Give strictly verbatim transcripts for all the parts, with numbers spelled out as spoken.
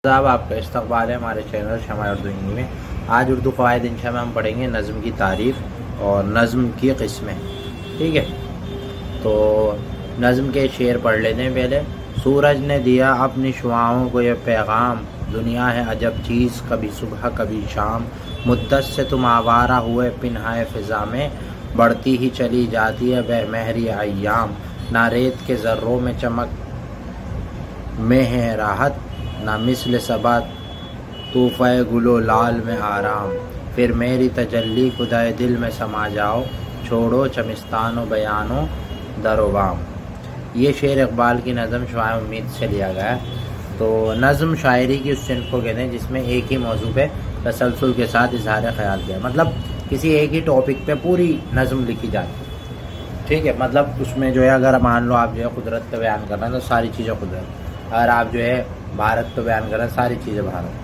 साहब आपका इस्तकबाल है हमारे चैनल शमाए उर्दू हिंदी में। आज उर्दू क़वायद इंशा में हम पढ़ेंगे नज़्म की तारीफ़ और नज़्म की क़िस्में। ठीक है, तो नज़्म के शेर पढ़ लेते हैं। पहले सूरज ने दिया अपनी शुआओं को यह पैगाम, दुनिया है अजब चीज़ कभी सुबह कभी शाम। मुद्दत से तुम आवारा हुए पिन्हाए फ़िज़ा में, बढ़ती ही चली जाती है बेमहरी अय्याम। ना रेत के ज़र्रों में चमक में है राहत, ना मिस्ल सबा तूफ़े गुलो लाल में आराम। फिर मेरी तजल्ली खुदाए दिल में समा जाओ, छोड़ो चमिस्तानो बयानो दरोबाम। ये शेर इकबाल की नज़म शुआए उम्मीद से लिया गया है। तो नज़म शायरी की उस सिन्फ को कहते हैं जिसमें एक ही मौजू पे तसलसल के साथ इजहार ख्याल किया, मतलब किसी एक ही टॉपिक पे पूरी नज़म लिखी जाती है। ठीक है, मतलब उसमें जो है अगर मान लो आप जो है कुदरत का बयान कर रहे हैं तो सारी चीज़ें कुदरत, अगर आप जो है भारत को बयान कर रहे हैं सारी चीज़ें भारत,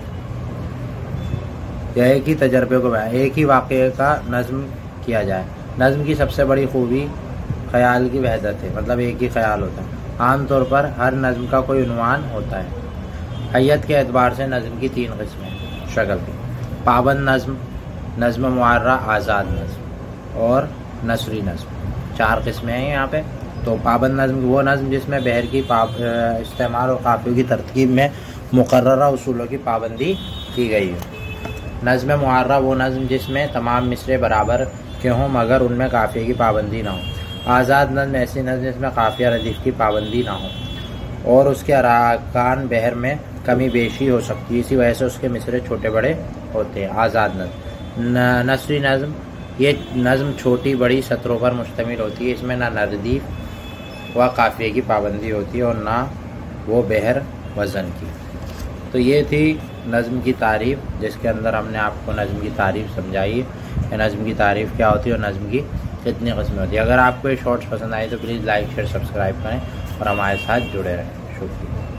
या एक ही तजर्बे को बयान, एक ही वाक़े का नज़म किया जाए। नज़म की सबसे बड़ी खूबी ख्याल की वहदत है, मतलब एक ही ख्याल होता है। आमतौर पर हर नज़म का कोई उन्वान होता है। हैयत के एतबार से नज़म की तीन किस्में शक्ल की: पाबंद नज़म, नज़्म मुअर्रा, आज़ाद नज़म और नसरी नज़म। चार किस्में हैं यहाँ पे। तो पाबंद नज़म वो नज़म जिसमें बहर की इस्तेमाल और काफ़ियों की तरतीब में मुकर्ररा उसूलों की पाबंदी की गई है। नज़्म मुअर्रा वो नज़म जिसमें तमाम मिसरे बराबर के हों मगर उनमें काफ़िये की पाबंदी ना हो। आज़ाद नज़्म ऐसी नज़्म जिसमें काफ़िया रदीफ़ की पाबंदी ना हो और उसके अरकान बहर में कमी बेशी हो सकती है, इसी वजह से उसके मिसरे छोटे बड़े होते हैं। आज़ाद नज़्म। नसरी नज़्म ये नज़्म छोटी बड़ी सतरों पर मुश्तमिल होती है, इसमें ना रदीफ़ व काफ़िये की पाबंदी होती है और ना वो बहर वज़न की। तो ये थी नज़्म की तारीफ़, जिसके अंदर हमने आपको नज़्म की तारीफ़ समझाई है, नज़्म की तारीफ़ क्या होती है और नज़्म की कितनी किस्में होती है। अगर आपको ये शॉर्ट्स पसंद आए तो प्लीज़ लाइक शेयर सब्सक्राइब करें और हमारे साथ जुड़े रहें। शुक्रिया।